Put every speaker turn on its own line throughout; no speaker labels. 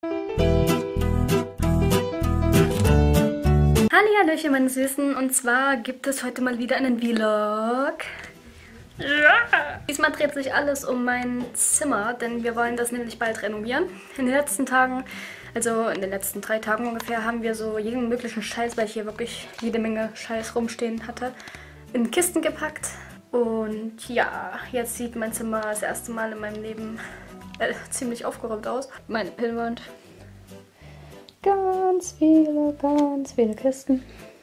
Hallihallöchen, meine Süßen. Und zwar gibt es heute mal wieder einen Vlog. Ja. Diesmal dreht sich alles um mein Zimmer, denn wir wollen das nämlich bald renovieren. In den letzten Tagen, also in den letzten 3 Tagen ungefähr, haben wir so jeden möglichen Scheiß, weil ich hier wirklich jede Menge Scheiß rumstehen hatte, in Kisten gepackt. Und ja, jetzt sieht mein Zimmer das erste Mal in meinem Leben ziemlich aufgeräumt aus. Meine Pinnwand. Ganz viele Kisten.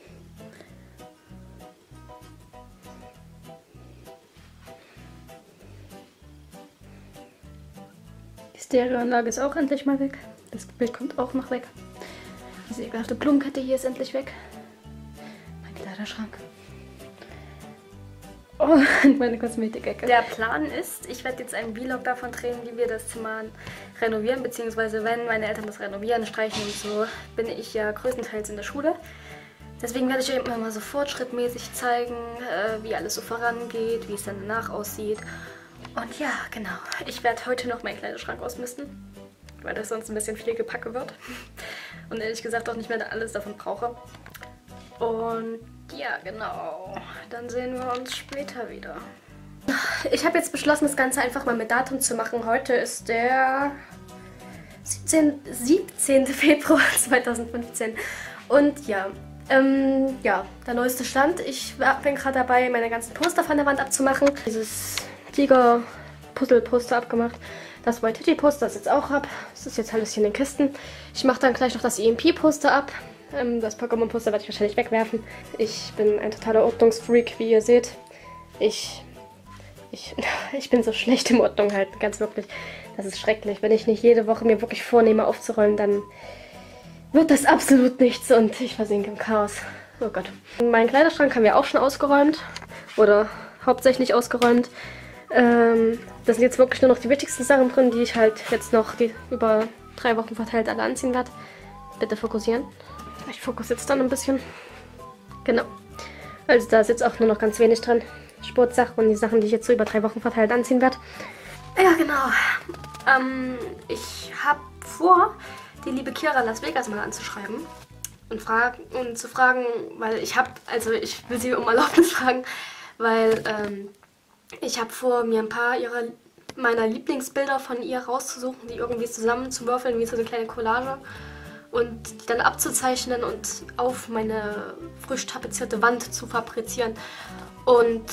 Die Stereoanlage ist auch endlich mal weg. Das Bild kommt auch noch weg. Diese ekelhafte Blumenkette hier ist endlich weg. Mein Kleiderschrank. Oh, und meine Kosmetikecke. Der Plan ist, ich werde jetzt einen Vlog davon drehen, wie wir das Zimmer renovieren, beziehungsweise wenn meine Eltern das renovieren, streichen und so, bin ich ja größtenteils in der Schule. Deswegen werde ich euch immer mal so fortschrittmäßig zeigen, wie alles so vorangeht, wie es dann danach aussieht. Und ja, genau. Ich werde heute noch meinen Kleiderschrank ausmisten, weil das sonst ein bisschen viel Gepacke wird. Und ehrlich gesagt auch nicht mehr alles davon brauche. Und ja, genau. Dann sehen wir uns später wieder. Ich habe jetzt beschlossen, das Ganze einfach mal mit Datum zu machen. Heute ist der 17. Februar 2015. Und ja, ja, der neueste Stand. Ich bin gerade dabei, meine ganzen Poster von der Wand abzumachen. Dieses Tiger-Puzzle-Poster abgemacht. Das White Titty-Poster ist jetzt auch ab. Das ist jetzt alles hier in den Kisten. Ich mache dann gleich noch das EMP-Poster ab. Das Pokémon-Poster werde ich wahrscheinlich wegwerfen. Ich bin ein totaler Ordnungsfreak, wie ihr seht. Ich bin so schlecht im Ordnung halten, ganz wirklich. Das ist schrecklich. Wenn ich nicht jede Woche mir wirklich vornehme aufzuräumen, dann wird das absolut nichts und ich versinke im Chaos. Oh Gott. Meinen Kleiderschrank haben wir auch schon ausgeräumt. Oder hauptsächlich ausgeräumt. Das sind jetzt wirklich nur noch die wichtigsten Sachen drin, die ich halt jetzt noch über 3 Wochen verteilt alle anziehen werde. Bitte fokussieren. Ich fokussiere jetzt dann ein bisschen. Genau. Also da ist jetzt auch nur noch ganz wenig drin. Sportsachen und die Sachen, die ich jetzt so über 3 Wochen verteilt anziehen werde. Ja, genau. Ich habe vor, die liebe Kira Las Vegas mal anzuschreiben und zu fragen, weil ich will sie um Erlaubnis fragen, weil ich habe vor, mir ein paar meiner Lieblingsbilder von ihr rauszusuchen, die irgendwie zusammenzuwürfeln, wie so eine kleine Collage. Und die dann abzuzeichnen und auf meine frisch tapezierte Wand zu fabrizieren. Und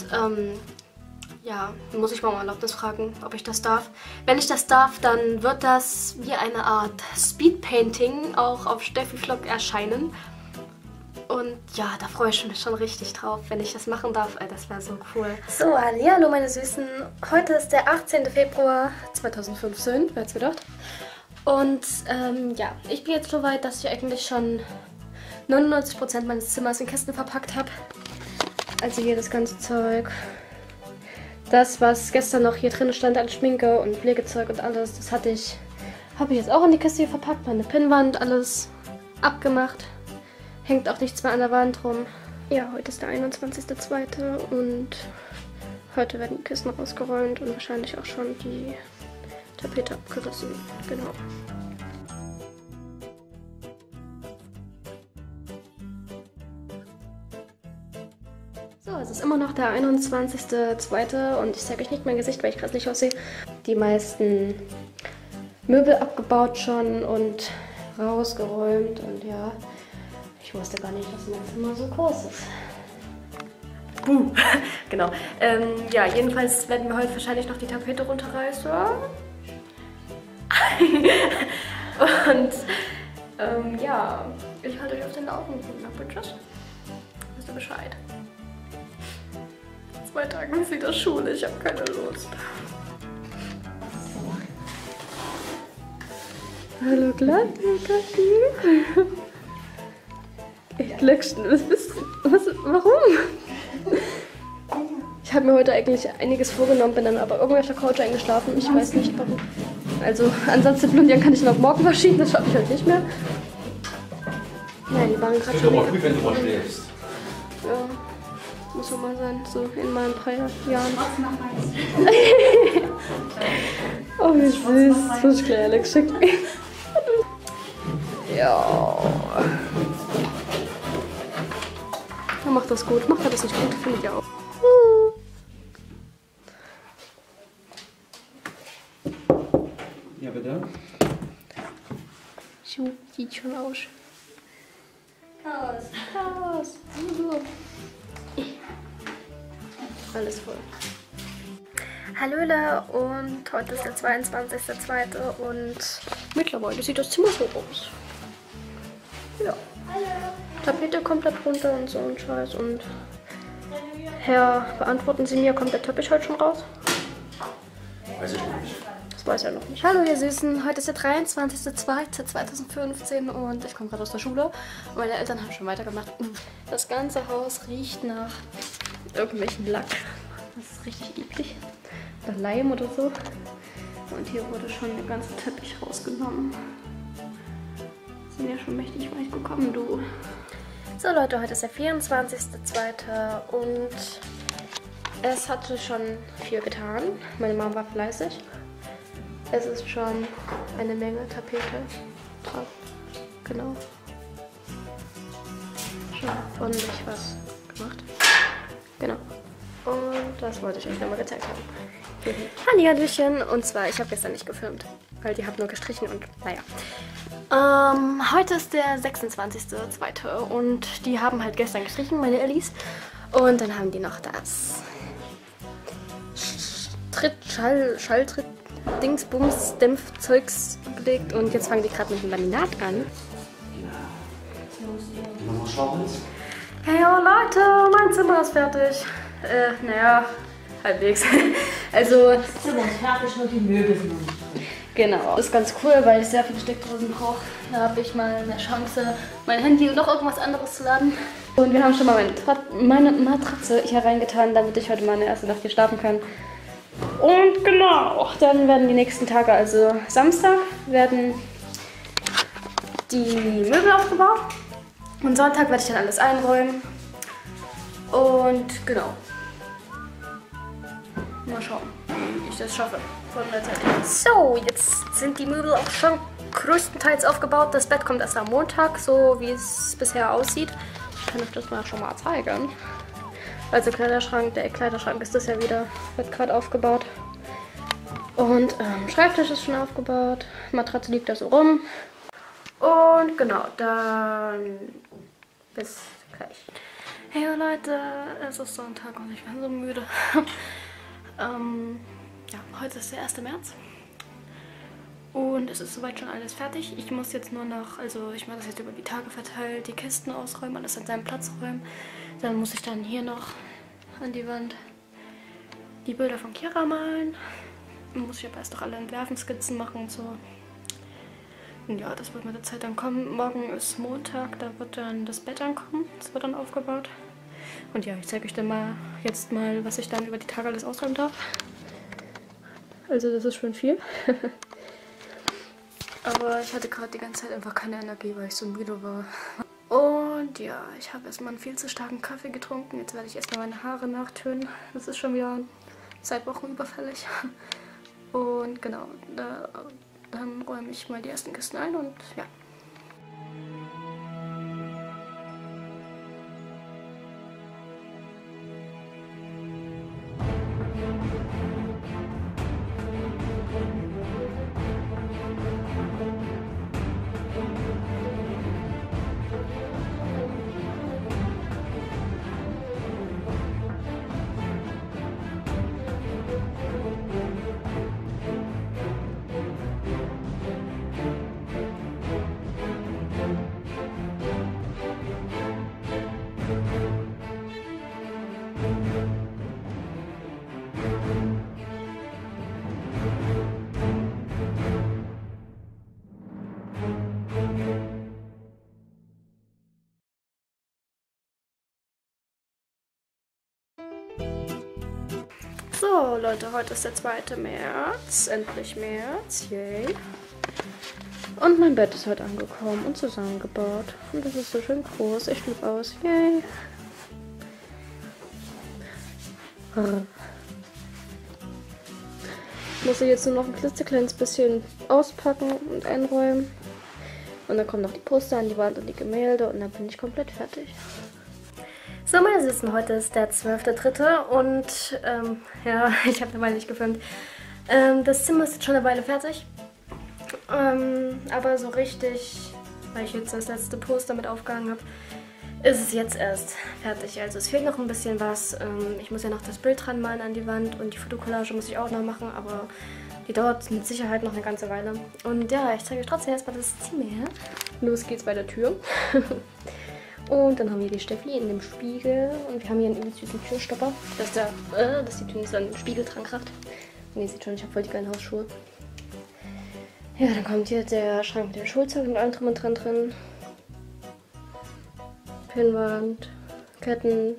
ja, muss ich mal um Erlaubnis fragen, ob ich das darf. Wenn ich das darf, dann wird das wie eine Art Speedpainting auch auf Steffi Vlog erscheinen. Und ja, da freue ich mich schon richtig drauf, wenn ich das machen darf. Das wäre so cool. So, hallo meine Süßen. Heute ist der 18. Februar 2015, wer hätte es gedacht? Und ja, ich bin jetzt so weit, dass ich eigentlich schon 99% meines Zimmers in Kisten verpackt habe. Also hier das ganze Zeug. Das, was gestern noch hier drin stand an Schminke und Pflegezeug und alles, das habe ich jetzt auch in die Kiste hier verpackt. Meine Pinnwand, alles abgemacht. Hängt auch nichts mehr an der Wand rum. Ja, heute ist der 21.02. und heute werden die Kisten rausgeräumt und wahrscheinlich auch schon die Tapete abgerissen, genau. So, es ist immer noch der 21.02. und ich zeige euch nicht mein Gesicht, weil ich gerade nicht aussehe. Die meisten Möbel abgebaut schon und rausgeräumt und ja, ich wusste gar nicht, dass mein Zimmer so groß ist. Genau. Ja, jedenfalls werden wir heute wahrscheinlich noch die Tapete runterreißen. Und ja, ich halte euch auf den Laufenden. Bitches. Wisst ihr Bescheid? 2 Tage ist wieder Schule, ich habe keine Lust. Hallo Glattenkaki. Ich glückschen. Warum? Ich habe mir heute eigentlich einiges vorgenommen, bin dann aber irgendwie auf der Couch eingeschlafen. Ich weiß nicht warum. Also Ansatz zu blondieren kann ich noch morgen verschieben, das schaffe ich heute nicht mehr. Nein, die waren gerade schon. Das ist gut, wenn du mal schläfst. Ja, muss schon mal sein, so in meinen 3 Jahren. Oh, wie süß. Das muss ich gleich Alex schicken. Ja. Er macht das gut. Macht er das nicht gut? Finde ich auch.
Ja, bitte.
Sieht schon aus. Chaos. Alles voll. Hallöle, und heute ist der 22.02. und mittlerweile sieht das Zimmer so aus. Ja. Hallo. Tapete kommt da drunter und so ein Scheiß. Und Herr, beantworten Sie mir, kommt der Teppich heute schon raus?
Weiß ich noch nicht.
Das weiß er noch nicht. Hallo ihr Süßen, heute ist der 23.02.2015 und ich komme gerade aus der Schule und meine Eltern haben schon weitergemacht. Das ganze Haus riecht nach irgendwelchen Lack. Das ist richtig eklig. Oder Leim oder so. Und hier wurde schon der ganze Teppich rausgenommen. Sind ja schon mächtig weit gekommen, du. So Leute, heute ist der 24.02. und es hatte schon viel getan. Meine Mama war fleißig. Es ist schon eine Menge Tapete drauf. Genau. Schon ordentlich was gemacht. Genau. Und das wollte ich euch nochmal gezeigt haben. Hallihallöchen. Und zwar, ich habe gestern nicht gefilmt, weil die haben nur gestrichen und naja. Heute ist der 26.02. und die haben halt gestern gestrichen, meine Ellis. Und dann haben die noch das Schalltritt Dingsbums, Dämpfzeugs gelegt und jetzt fangen die gerade mit dem Laminat an. Hey oh Leute, mein Zimmer ist fertig. Naja, halbwegs. Also,
das Zimmer ist fertig, nur die Möbel sind noch nicht drin.
Genau, das ist ganz cool, weil ich sehr viele Steckdosen brauche. Da habe ich mal eine Chance, mein Handy und noch irgendwas anderes zu laden. Und wir haben schon mal meine Matratze hier reingetan, damit ich heute meine erste Nacht hier schlafen kann. Und genau, dann werden die nächsten Tage, also Samstag, werden die Möbel aufgebaut. Und Sonntag werde ich dann alles einräumen. Und genau. Mal schauen, wie ich das schaffe von der Zeit her. So, jetzt sind die Möbel auch schon größtenteils aufgebaut. Das Bett kommt erst am Montag, so wie es bisher aussieht. Ich kann euch das mal schon mal zeigen. Also Kleiderschrank, der Kleiderschrank ist das ja wieder, wird gerade aufgebaut. Und Schreibtisch ist schon aufgebaut. Matratze liegt da so rum. Und genau, dann bis gleich. Hey Leute, es ist Sonntag und ich bin so müde. Ja, heute ist der 1. März. Und es ist soweit schon alles fertig. Ich muss jetzt nur noch, also ich mache das jetzt über die Tage verteilt, die Kisten ausräumen, alles an seinen Platz räumen. Dann muss ich dann hier noch an die Wand die Bilder von Kira malen. Dann muss ich aber erst noch alle entwerfen, Skizzen machen und so. Und ja, das wird mit der Zeit dann kommen. Morgen ist Montag, da wird dann das Bett ankommen. Das wird dann aufgebaut. Und ja, ich zeige euch dann mal jetzt mal, was ich dann über die Tage alles ausräumen darf. Also das ist schon viel. Aber ich hatte gerade die ganze Zeit einfach keine Energie, weil ich so müde war. Und ja, ich habe erstmal einen viel zu starken Kaffee getrunken. Jetzt werde ich erstmal meine Haare nachtönen. Das ist schon wieder seit Wochen überfällig. Und genau, dann räume ich mal die ersten Kisten ein und ja. So Leute, heute ist der 2. März, endlich März, yay. Und mein Bett ist heute angekommen und zusammengebaut. Und das ist so schön groß, ich flippe aus, yay. Ich muss jetzt nur noch ein klitzekleines bisschen auspacken und einräumen. Und dann kommen noch die Poster an die Wand und die Gemälde und dann bin ich komplett fertig. So, meine Süßen, heute ist der 12.3. und ja, ich habe eine Weile nicht gefilmt. Das Zimmer ist jetzt schon eine Weile fertig. Aber so richtig, weil ich jetzt das letzte Poster mit aufgehangen habe, ist es jetzt erst fertig. Also es fehlt noch ein bisschen was. Ich muss ja noch das Bild dran malen an die Wand und die Fotokollage muss ich auch noch machen, aber die dauert mit Sicherheit noch eine ganze Weile. Und ja, ich zeige euch trotzdem erstmal das Zimmer. Los geht's bei der Tür. Und dann haben wir die Steffi in dem Spiegel und wir haben hier einen übelst süßen Türstopper, dass die Tür nicht so an den Spiegel dran kracht. Und ihr seht schon, ich habe voll die geilen Hausschuhe. Ja, dann kommt hier der Schrank mit dem Schulzeug und allem drum und dran drin. Pinnwand, Ketten,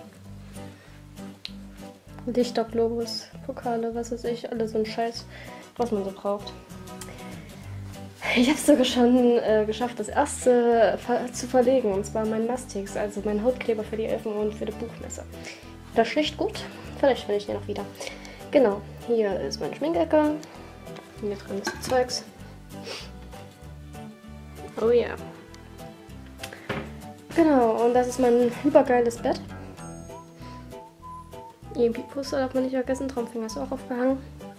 Lichterglobus, Pokale, was weiß ich, alles so ein Scheiß, was man so braucht. Ich habe es sogar schon geschafft, das erste zu verlegen, und zwar mein Mastix, also mein Hautkleber für die Elfen und für die Buchmesse. Das schlicht gut, vielleicht finde ich den noch wieder. Genau, hier ist mein Schminkecke, hier drin ist Zeugs. Oh ja. Genau, und das ist mein übergeiles Bett. EMP-Poster darf man nicht vergessen, Traumfinger ist auch aufgehangen.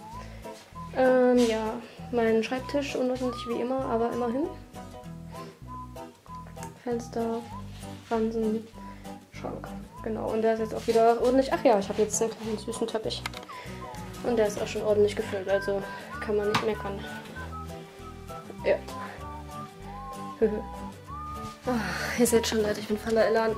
Ja, mein Schreibtisch, unordentlich wie immer, aber immerhin. Fenster, Ransen, Schrank. Genau, und der ist jetzt auch wieder ordentlich. Ach ja, ich habe jetzt einen kleinen süßen Teppich. Und der ist auch schon ordentlich gefüllt, also kann man nicht meckern. Ja. Oh, ihr seht schon, Leute, ich bin voller Elan.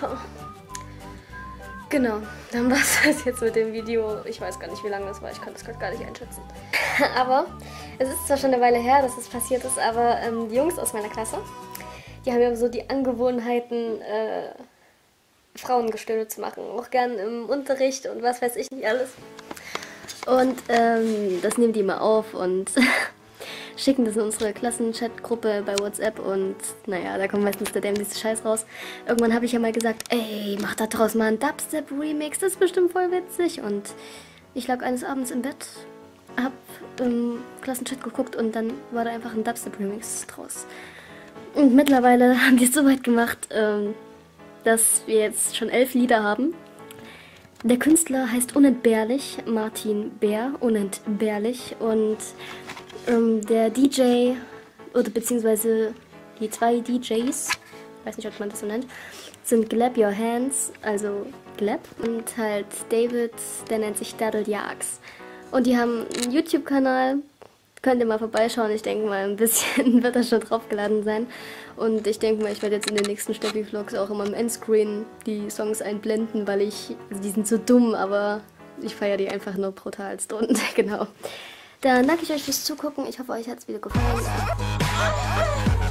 Genau, dann war es das jetzt mit dem Video. Ich weiß gar nicht, wie lange das war. Ich kann das gerade gar nicht einschätzen. Aber es ist zwar schon eine Weile her, dass es passiert ist, aber die Jungs aus meiner Klasse, die haben ja so die Angewohnheiten, Frauengestöhne zu machen. Auch gern im Unterricht und was weiß ich nicht alles. Und das nehmen die immer auf und schicken das in unsere Klassenchat-Gruppe bei WhatsApp und naja, da kommt meistens der dämlichste Scheiß raus. Irgendwann habe ich ja mal gesagt, ey, mach da draus mal einen Dubstep-Remix, das ist bestimmt voll witzig. Und ich lag eines Abends im Bett, hab im Klassenchat geguckt und dann war da einfach ein Dubstep-Remix draus. Und mittlerweile haben die es so weit gemacht, dass wir jetzt schon 11 Lieder haben. Der Künstler heißt unentbehrlich, Martin Bär, unentbehrlich, und der DJ, oder beziehungsweise die zwei DJs, weiß nicht, ob man das so nennt, sind Gleb Your Hands, also Gleb, und halt David, der nennt sich Daddle Jags. Und die haben einen YouTube-Kanal, könnt ihr mal vorbeischauen, ich denke mal, ein bisschen wird das schon draufgeladen sein. Und ich denke mal, ich werde jetzt in den nächsten Steffi-Vlogs auch immer im Endscreen die Songs einblenden, weil also die sind so dumm, aber ich feiere die einfach nur brutalst und genau. Dann danke ich euch fürs Zugucken. Ich hoffe, euch hat es wieder gefallen.